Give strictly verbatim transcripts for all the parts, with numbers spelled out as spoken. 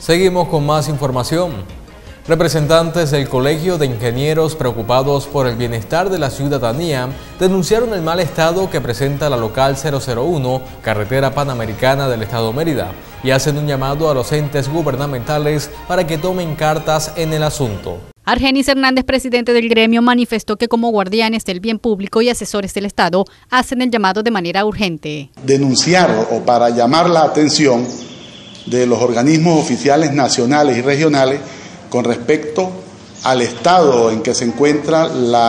Seguimos con más información. Representantes del Colegio de Ingenieros preocupados por el bienestar de la ciudadanía denunciaron el mal estado que presenta la local cero cero uno, carretera panamericana del estado Mérida, y hacen un llamado a los entes gubernamentales para que tomen cartas en el asunto. Argenis Hernández, presidente del gremio, manifestó que como guardianes del bien público y asesores del Estado hacen el llamado de manera urgente. Denunciar o para llamar la atención de los organismos oficiales nacionales y regionales con respecto al estado en que se encuentra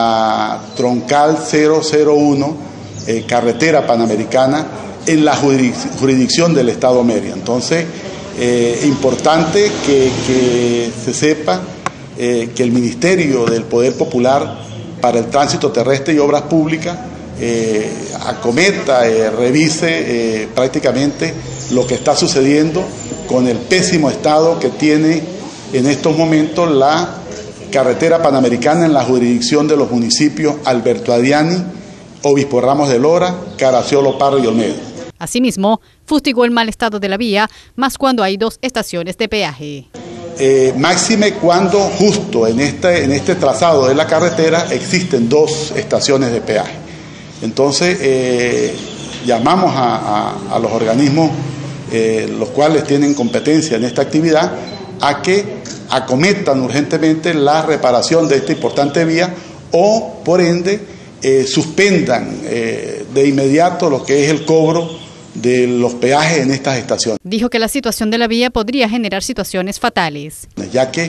la troncal cero cero uno, eh, carretera panamericana, en la jurisdicción del estado Mérida. Entonces, eh, importante que, que se sepa eh, que el Ministerio del Poder Popular para el Tránsito Terrestre y Obras Públicas eh, acometa, eh, revise eh, prácticamente lo que está sucediendo con el pésimo estado que tiene en estos momentos la carretera panamericana en la jurisdicción de los municipios Alberto Adriani, Obispo Ramos de Lora, Caraciolo, Parra y Olmedo. Asimismo, fustigó el mal estado de la vía, más cuando hay dos estaciones de peaje. Eh, máxime cuando justo en este, en este trazado de la carretera existen dos estaciones de peaje. Entonces, eh, llamamos a, a, a los organismos, eh, los cuales tienen competencia en esta actividad, a que acometan urgentemente la reparación de esta importante vía o, por ende, eh, suspendan eh, de inmediato lo que es el cobro de los peajes en estas estaciones. Dijo que la situación de la vía podría generar situaciones fatales. Ya que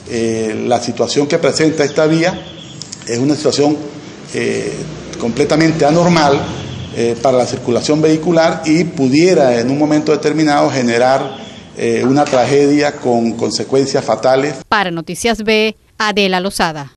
eh, la situación que presenta esta vía es una situación eh, completamente anormal eh, para la circulación vehicular y pudiera en un momento determinado generar Eh, una tragedia con consecuencias fatales. Para Noticias B, Adela Lozada.